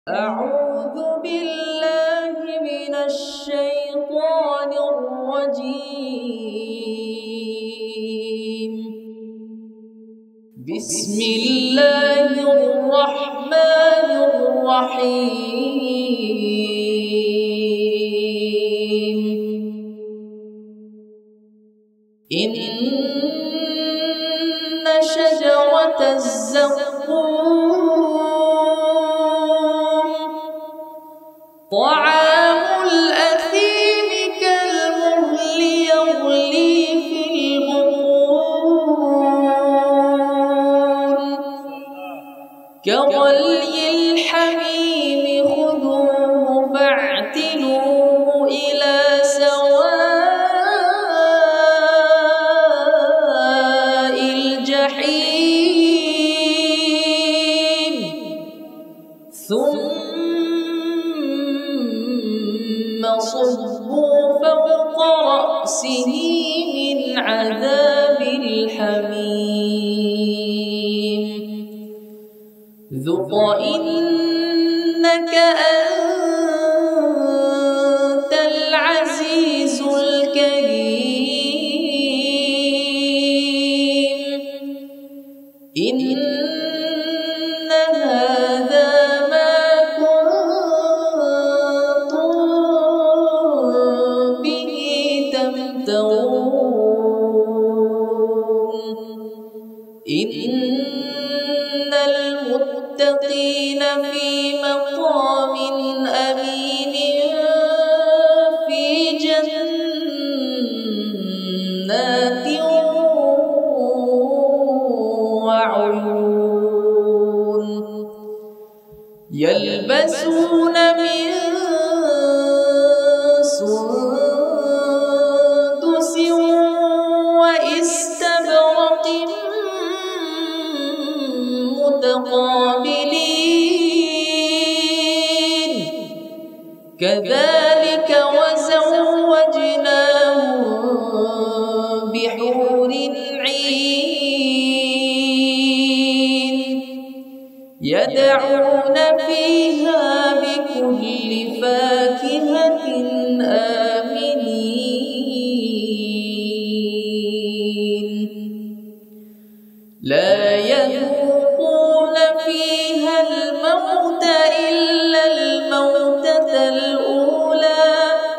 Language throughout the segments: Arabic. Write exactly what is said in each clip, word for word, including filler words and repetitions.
أعوذ بالله من الشيطان الرجيم. بسم الله الرحمن الرحيم. إن شجرة الزقوم طعام الأثيم كالمهل يغلي في البطون كغلي الحميم خذوه فاعتلوه إلى سواء الجحيم ثم صبوا فوق رأسه من عذاب الحميم ذق إنك أنت العزيز الكريم. إن هذا ما كنتم به تمترون. إن المتقين في مقام أمين في جنات وعيون يلبسون من سندس واستبرق متقابلين كذلك وزوجناهم بحور عين يدعون فيها بكل فاكهة آمنين لا يذوقون فيها الموت إلا الموتة الأولى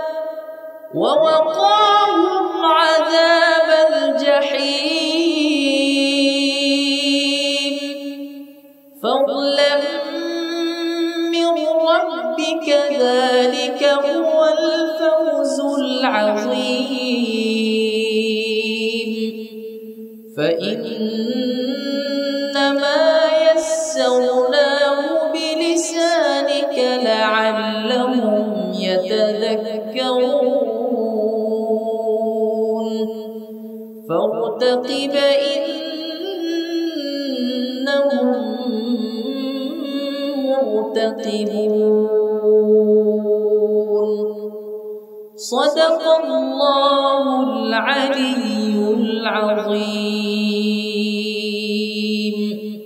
ووقاهم عذاب الجحيم فضلا من ربك ذلك هو الفوز العظيم. فإنما يسرناه بلسانك لعلهم يتذكرون فارتقب إنهم مرتقبون. صدق الله العلي العظيم.